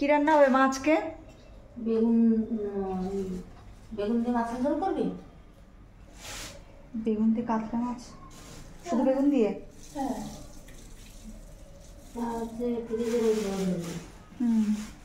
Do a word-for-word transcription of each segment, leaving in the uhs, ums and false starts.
কি রান্না হবে মা আজকে? বেগুন বেগুন দিয়ে মাছের ঝোল করবি? বেগুন দিয়ে কাতলা মাছ? শুধু বেগুন দিয়ে? হ্যাঁ। হুম।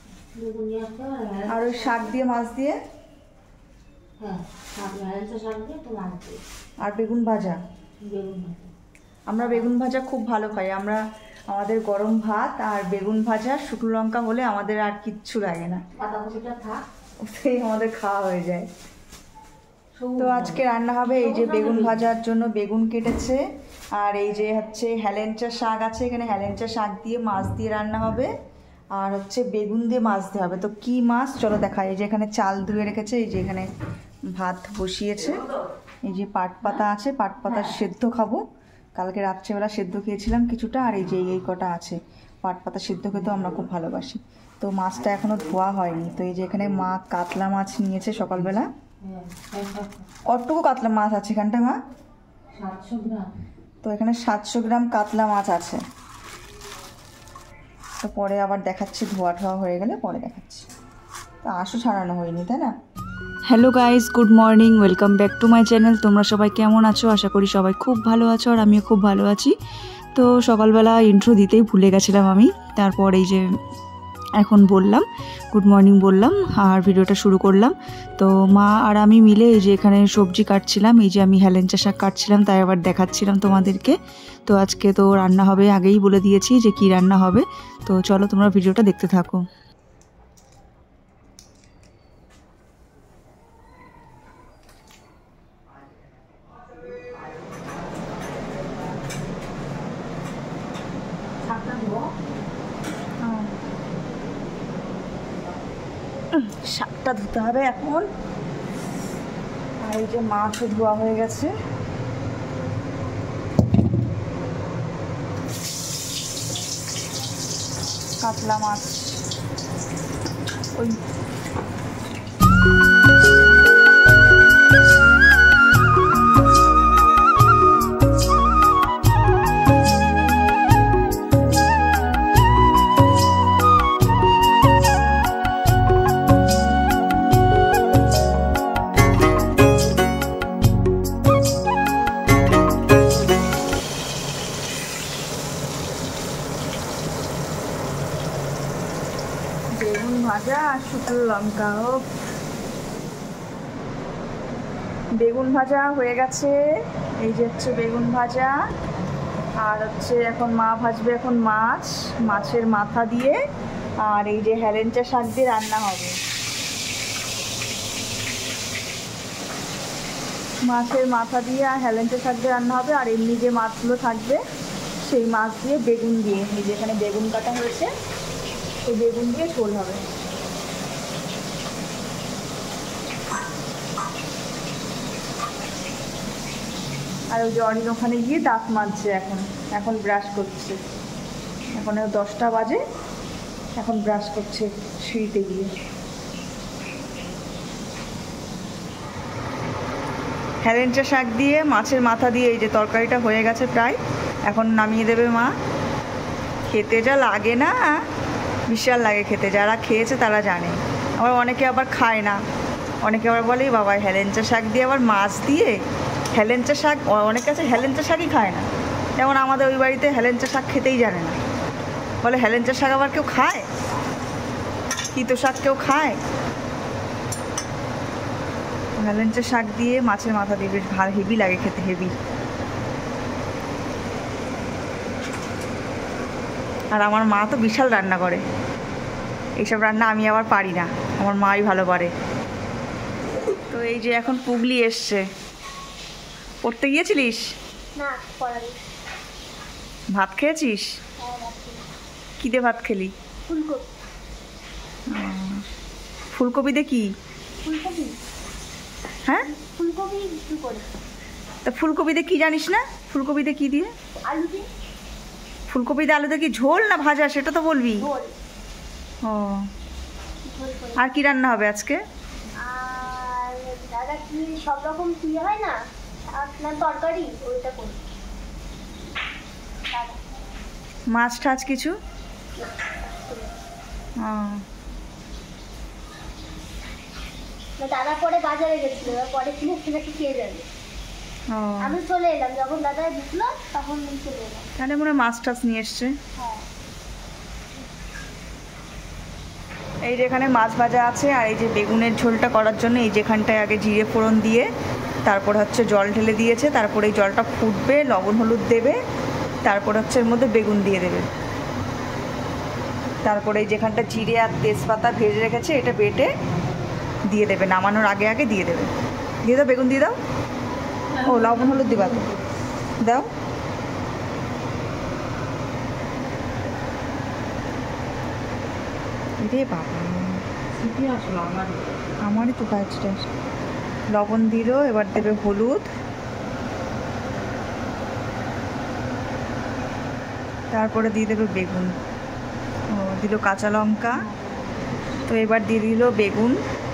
আর ওই শাক দিয়ে মাছ দিয়ে? হ্যাঁ, শাক দিয়ে তো মাছ দিয়ে। আর বেগুন ভাজা? বেগুন ভাজা। আমরা বেগুন ভাজা খুব ভালো খাই। আমরা আমাদের গরম ভাত আর বেগুন ভাজা শুকনো লঙ্কা হলে আমাদের আর কিচ্ছু লাগে না, বাঁধাকপিটা থাক, সেই আমাদের খাওয়া হয়ে যায়। তো আজকে রান্না হবে এই যে বেগুন ভাজার জন্য বেগুন কেটেছে, আর এই যে হচ্ছে হেলেঞ্চা শাক আছে, এখানে হেলেঞ্চা শাক দিয়ে মাছ দিয়ে রান্না হবে, আর হচ্ছে বেগুন দিয়ে মাছ দিয়ে হবে। তো কি মাছ চলো দেখাই। এই যে এখানে চাল ধুয়ে রেখেছে, এই যে এখানে ভাত বসিয়েছে, এই যে পাট পাতা আছে, পাট পাতা সেদ্ধ খাবো, কালকে রাত্রেবেলা সেদ্ধ খেয়েছিলাম কিছুটা, আর এই যে এই কটা আছে পাট পাতা সেদ্ধ খেতেও আমরা খুব ভালোবাসি। তো মাছটা এখনো ধোয়া হয়নি। তো এই যে এখানে মা কাতলা মাছ নিয়েছে সকালবেলা। কতটুকু কাতলা মাছ আছে এখানটায় মা? সাতশো গ্রাম। তো এখানে সাতশো গ্রাম কাতলা মাছ আছে। তো পরে আবার দেখাচ্ছি, ধোয়া ঠোয়া হয়ে গেলে পরে দেখাচ্ছি। তো আঁশও ছাড়ানো হয়নি, তাই না? Hello guys, good morning, welcome back to my channel. তোমরা সবাই কেমন আছো? আশা করি সবাই খুব ভালো আছো, আর আমিও খুব ভালো আছি। তো সকালবেলা ইন্ট্রো দিতেই ভুলে গেছিলাম আমি, তারপর এই যে এখন বললাম, গুড মর্নিং বললাম আর ভিডিওটা শুরু করলাম। তো মা আর আমি মিলে এই যে এখানে সবজি কাটছিলাম, এই যে আমি হেলেঞ্চা শাক কাটছিলাম, তাই আবার দেখাচ্ছিলাম তোমাদেরকে। তো আজকে তো রান্না হবে, আগেই বলে দিয়েছি যে কি রান্না হবে। তো চলো তোমরা ভিডিওটা দেখতে থাকো। শাকটা ধুতে হবে এখন, আর এই যে মাছও ধোয়া হয়ে গেছে। কাতলা মাছ ওই বেগুন ভাজা আর শুকনো লঙ্কা। ও বেগুন ভাজা হয়ে গেছে, এই যে হচ্ছে বেগুন ভাজা, আর হচ্ছে এখন মা ভাজবে এখন মাছ, মাছের মাথা দিয়ে, আর এই যে হেলেঞ্চা শাক দিয়ে রান্না হবে। মাছের মাথা দিয়ে আর হেলেঞ্চা শাক দিয়ে রান্না হবে, আর এমনি যে মাছগুলো থাকবে সেই মাছ দিয়ে বেগুন দিয়ে, এই যে এখানে বেগুন কাটা হয়েছে, এই বেগুন দিয়ে ঝোল হবে। আর ওই যে অরিন ওখানে গিয়ে দাঁত মাজছে, এখন এখন ব্রাশ করছে, এখন দশটা বাজে, এখন ব্রাশ করছে সিঁড়িতে গিয়ে। হেলেঞ্চা শাক দিয়ে মাছের মাথা দিয়ে এই যে তরকারিটা হয়ে গেছে প্রায়, এখন নামিয়ে দেবে মা। খেতে যা লাগে না, বিশাল লাগে খেতে, যারা খেয়েছে তারা জানে। আবার অনেকে আবার খায় না, অনেকে আবার বলে বাবা হেলেঞ্চা শাক দিয়ে আবার মাছ দিয়ে, হেলেঞ্চা শাক অনেকে আছে হেলেঞ্চা শাকই খায় না। যেমন আমাদের ওই বাড়িতে হেলেঞ্চা শাক খেতেই জানে না, বলে হেলেঞ্চা শাক আবার কেউ খায়? তিতো শাক কেউ খায়? হেলেঞ্চা শাক দিয়ে মাছের মাথা দিয়ে বেশ ভালো, হেভি লাগে খেতে, হেভি। আর আমার মা তো বিশাল রান্না করে, এইসব রান্না আমি আবার পারি না, আমার মাই ভালো পারে। তো এই যে এখন পুগলি এসছে। পড়তে গিয়েছিলিস? না, ভাত খেয়েছিস? কি দিয়ে ভাত খেলি? ফুলকপি। ফুলকপি দিয়ে কি? ফুলকপি? হ্যাঁ, ফুলকপি কি করে? তা ফুলকপি দিয়ে কি জানিস না? ফুলকপি দিয়ে কি দিয়ে? আলু দিয়ে। ফুলকপি দিয়ে আলু দিয়ে কি ঝোল না ভাজা, সেটা তো বলবি। ঝোল। ও, আর কি রান্না হবে আজকে? আর দাদা কি সব রকম কি হয় না আপনার তরকারি, ওইটা করি। মাছ টাছ কিছু? ও, দাদা পরে বাজারে গেছিল, পরে কিনে কিনে খেয়ে যাবে। আমি চলে এলাম যখন দাদা ঢুকলো তখন আমি চলে এলাম। তাহলে মনে হয় মাছ টাছ নিয়ে এসছে। হ্যাঁ, এই যেখানে মাছ ভাজা আছে, আর এই যে বেগুনের ঝোলটা করার জন্য এই যেখানটায় আগে জিরে ফোড়ন দিয়ে তারপর হচ্ছে জল ঢেলে দিয়েছে, তারপরে এই জলটা ফুটবে, লবণ হলুদ দেবে, তারপর হচ্ছে এর মধ্যে বেগুন দিয়ে দেবে, তারপরে এই যেখানটা জিরে আর তেজপাতা ভেজে রেখেছে এটা বেটে দিয়ে দেবে, নামানোর আগে আগে দিয়ে দেবে। দিয়ে দাও, বেগুন দিয়ে দাও। ও লবণ হলুদ দিবা তো, দাও। রে বাবা, আমারই তো কাজটা। লবণ দিল, এবার দেবে হলুদ, তারপরে দিয়ে দেবে বেগুন, ও দিল কাঁচা লঙ্কা, তো এবার দিয়ে দিল বেগুন।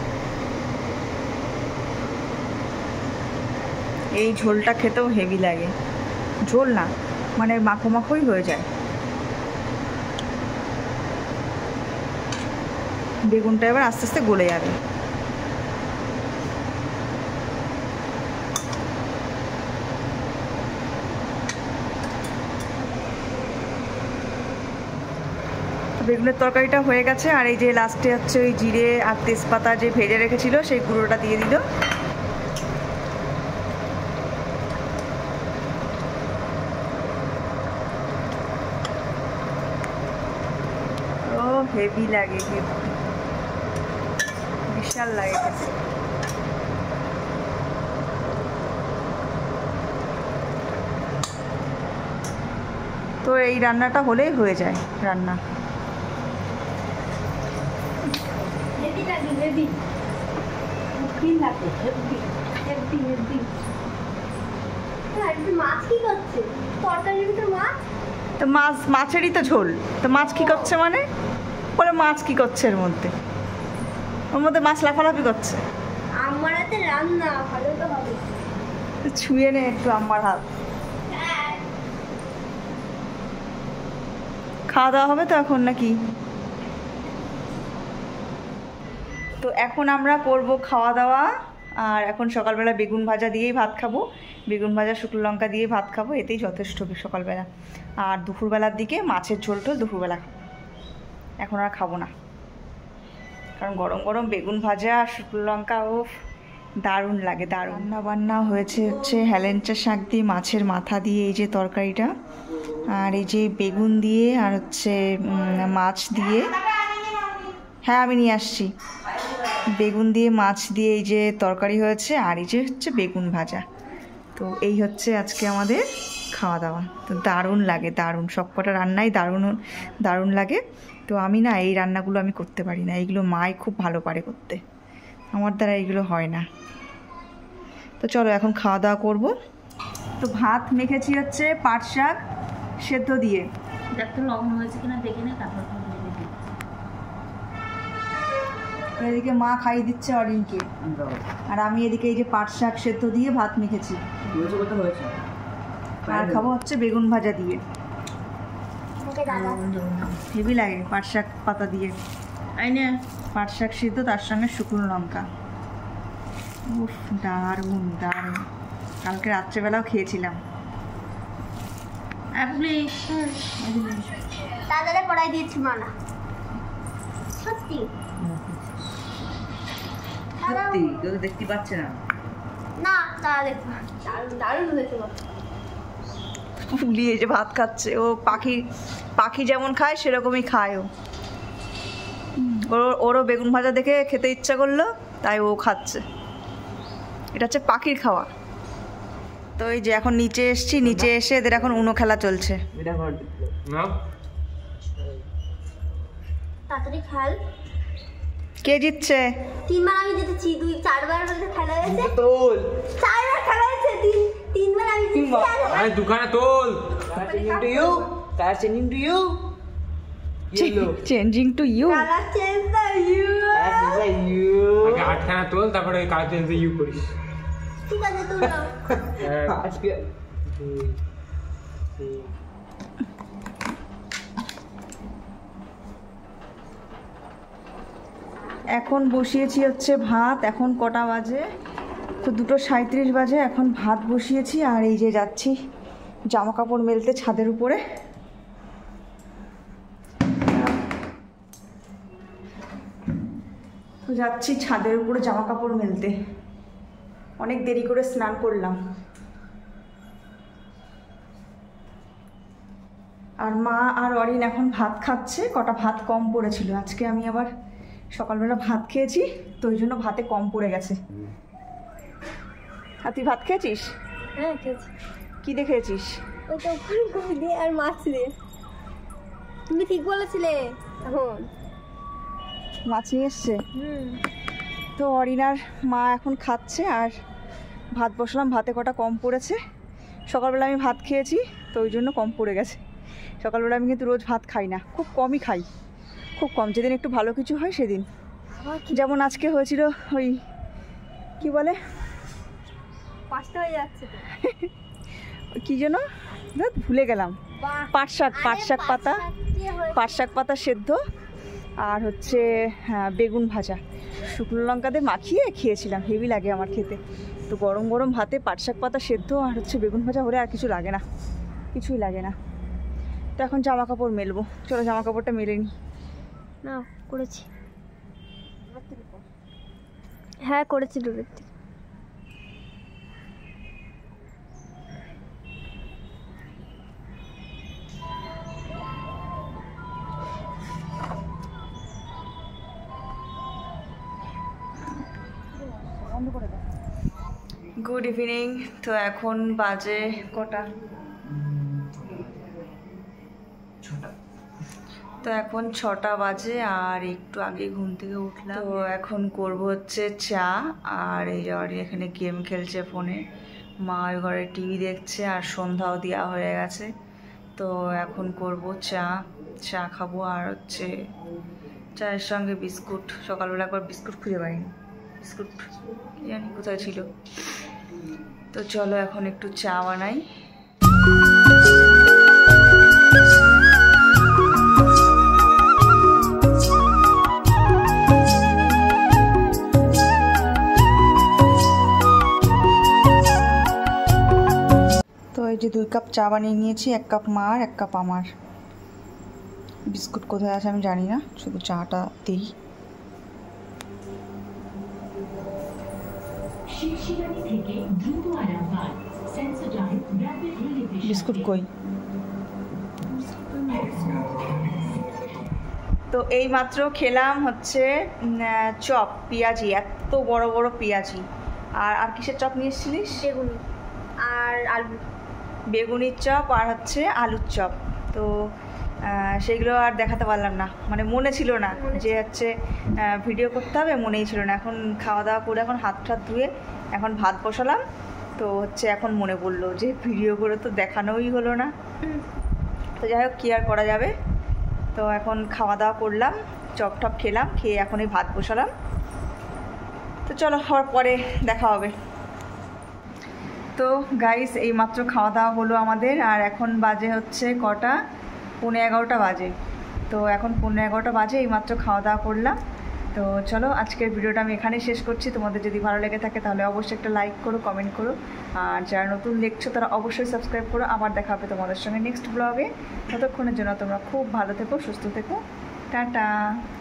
এই ঝোলটা খেতেও হেভি লাগে, ঝোল না মানে মাখো মাখোই হয়ে যায়। বেগুনটা এবার আস্তে আস্তে গলে যাবে। বেগুনের তরকারিটা হয়ে গেছে, আর এই যে লাস্টে হচ্ছে ওই জিরে আর তেজপাতা যে ভেজে রেখেছিল সেই গুঁড়োটা দিয়ে দিল। ও হেভি লাগে, হেভি, বিশাল লাগে খেতে। তো এই রান্নাটা হলেই হয়ে যায় রান্না। হেভি লাগে, হেভি হেভি লাগে, হেভি হেভি হেভি। হ্যাঁ, মাছ কি করছে? তরকারির ভিতরে মাছ? তো মাছ, মাছেরই তো ঝোল, তো মাছ কি করছে মানে? বলে মাছ কি করছে এর মধ্যে? ওর মধ্যে মাছ লাফালাফি করছে। আমার হাতে রান্না ভালো তো হবে। ছুঁয়ে নে একটু আমার হাত। খাওয়া দাওয়া হবে তো এখন নাকি? তো এখন আমরা করব খাওয়া দাওয়া, আর এখন সকালবেলা বেগুন ভাজা দিয়েই ভাত খাবো, বেগুন ভাজা শুকনো লঙ্কা দিয়ে ভাত খাবো, এতেই যথেষ্ট সকালবেলা। আর দুপুরবেলার দিকে মাছের ঝোল টোল দুপুরবেলা খাবো, এখন আর খাবো না, কারণ গরম গরম বেগুন ভাজা আর শুকনো লঙ্কা ও দারুণ লাগে, দারুণ। রান্না বান্না হয়েছে হচ্ছে হেলেঞ্চা শাক দিয়ে মাছের মাথা দিয়ে এই যে তরকারিটা, আর এই যে বেগুন দিয়ে আর হচ্ছে মাছ দিয়ে, হ্যাঁ আমি নিয়ে আসছি, বেগুন দিয়ে মাছ দিয়ে এই যে তরকারি হয়েছে, আর এই যে হচ্ছে বেগুন ভাজা। তো এই হচ্ছে আজকে আমাদের খাওয়া দাওয়া। তো দারুণ লাগে, দারুণ, সব কটা রান্নাই দারুণ দারুণ লাগে। তো আমি না এই রান্নাগুলো আমি করতে পারি না, এইগুলো মাই খুব ভালো পারে করতে, আমার দ্বারা এইগুলো হয় না। তো চলো এখন খাওয়া দাওয়া করবো। তো ভাত মেখেছি হচ্ছে পাট শাক সেদ্ধ দিয়ে, দেখতে লবণ হয়েছে কিনা দেখে নে, তারপর এদিকে মা খাইয়ে দিচ্ছে অরিনকে, আর আমি এদিকে এই যে পাট শাক সেদ্ধ দিয়ে ভাত মেখেছি, আর খাবো হচ্ছে বেগুন ভাজা দিয়ে। হেভি লাগে পাট শাক পাতা দিয়ে, আইনে পাট শাক সিদ্ধ তার সঙ্গে শুকনো লঙ্কা, উফ দারুণ দারুণ। কালকে রাত্রেবেলাও খেয়েছিলাম। দাদারে পড়াই দিয়েছি মানা, সত্যি সত্যি কেউ দেখতে পাচ্ছে না, না দাদা দেখো দারুণ দারুণ হয়েছে। ফুলিয়ে যে ভাত খাচ্ছে, ও পাখি, পাখি যেমন খায় সেরকমই খায় ও। ওর ওরও বেগুন ভাজা দেখে খেতে ইচ্ছা করলো, তাই ও খাচ্ছে। এটা হচ্ছে পাখির খাওয়া। তো এই যে এখন নিচে এসছি, নিচে এসে এদের এখন উনো খেলা চলছে। তাড়াতাড়ি খেল। কে জিতছে? তিনবার আমি জিতেছি, দুই চারবার খেলা হয়েছে, চারবার খেলা হয়েছে, তিন তিনবার আমি জিতেছি। আরে দোকানে তোল। Changing to you. Changing to you. Changing to you. Colour change the you. আগে আটখানা তোল, তারপরে কালার চেঞ্জ ইউ করিস। ঠিক আছে তুল নাও। আজকে এখন বসিয়েছি হচ্ছে ভাত। এখন কটা বাজে? তো দুটো সাঁইত্রিশ বাজে। এখন ভাত বসিয়েছি আর এই যে যাচ্ছি জামা কাপড় মেলতে ছাদের উপরে। তো যাচ্ছি ছাদের উপরে জামা কাপড় মেলতে। অনেক দেরি করে স্নান করলাম। আর মা আর অরিন এখন ভাত খাচ্ছে। কটা ভাত কম পড়েছিল আজকে। আমি আবার সকালবেলা ভাত খেয়েছি, তো ওই জন্য ভাতে কম পড়ে গেছে। আর তুই ভাত খেয়েছিস? হ্যাঁ খেয়েছি। কি দিয়ে খেয়েছিস? ওই তো ফুলকপি দিয়ে আর মাছ দিয়ে। তুমি ঠিক বলেছিলে। এখন মাছ নিয়ে এসছে। হুম। তো অরিনার মা এখন খাচ্ছে আর ভাত বসালাম। ভাতে কটা কম পড়েছে। সকালবেলা আমি ভাত খেয়েছি, তো ওই জন্য কম পড়ে গেছে। সকালবেলা আমি কিন্তু রোজ ভাত খাই না, খুব কমই খাই, খুব কম। যেদিন একটু ভালো কিছু হয় সেদিন। যেমন আজকে হয়েছিল ওই কি বলে, পাঁচটা হয়ে যাচ্ছে কি যেন ভুলে গেলাম। পাট শাক, পাট শাক পাতা, পাট শাক পাতা সেদ্ধ আর হচ্ছে হ্যাঁ বেগুন ভাজা শুকনো লঙ্কা দিয়ে মাখিয়ে খেয়েছিলাম। হেভি লাগে আমার খেতে। তো গরম গরম ভাতে পাট শাক পাতা সেদ্ধ আর হচ্ছে বেগুন ভাজা হলে আর কিছু লাগে না, কিছুই লাগে না। তো এখন জামা কাপড় মেলবো। চলো জামা কাপড়টা মেলে নি। না করেছি, হ্যাঁ করেছি দূরের থেকে। Good evening. তো এখন বাজে কটা? তো এখন ছটা বাজে আর একটু আগে ঘুম থেকে উঠলাম। তো এখন করব হচ্ছে চা। আর এই যে এখানে গেম খেলছে ফোনে, মা ওই ঘরে টিভি দেখছে আর সন্ধ্যাও দেওয়া হয়ে গেছে। তো এখন করব চা, চা খাবো আর হচ্ছে চায়ের সঙ্গে বিস্কুট। সকালবেলা একবার বিস্কুট খুঁজে পাইনি, বিস্কুট জানি কোথায় ছিল। তো চলো এখন একটু চা বানাই। তো এই যে দুই কাপ চা বানিয়ে নিয়েছি, এক কাপ মার এক কাপ আমার। বিস্কুট কোথায় আছে আমি জানি না, শুধু চাটা দিই। বিস্কুট কই? তো এই মাত্র খেলাম হচ্ছে চপ, পেঁয়াজি, এত বড় বড় পেঁয়াজি। আর আর কিসের চপ নিয়ে এসেছিলিস? বেগুনি আর আলু। বেগুনির চপ আর হচ্ছে আলুর চপ। তো সেগুলো আর দেখাতে পারলাম না, মানে মনে ছিল না যে হচ্ছে ভিডিও করতে হবে, মনেই ছিল না। এখন খাওয়া দাওয়া করে এখন হাত টাত ধুয়ে এখন ভাত বসালাম। তো হচ্ছে এখন মনে পড়লো যে ভিডিও করে তো দেখানোই হলো না। তো যাই হোক, কী আর করা যাবে। তো এখন খাওয়া দাওয়া করলাম, চপ টপ খেলাম, খেয়ে এখনই ভাত বসালাম। তো চলো হওয়ার পরে দেখা হবে। তো গাইস এই মাত্র খাওয়া দাওয়া হলো আমাদের। আর এখন বাজে হচ্ছে কটা? পৌনে এগারোটা বাজে। তো এখন পৌনে এগারোটা বাজে, এই মাত্র খাওয়া দাওয়া করলাম। তো চলো আজকের ভিডিওটা আমি এখানেই শেষ করছি। তোমাদের যদি ভালো লেগে থাকে তাহলে অবশ্যই একটা লাইক করো, কমেন্ট করো। আর যারা নতুন দেখছো তারা অবশ্যই সাবস্ক্রাইব করো। আবার দেখা হবে তোমাদের সঙ্গে নেক্সট ব্লগে। ততক্ষণের জন্য তোমরা খুব ভালো থেকো, সুস্থ থেকো। টাটা।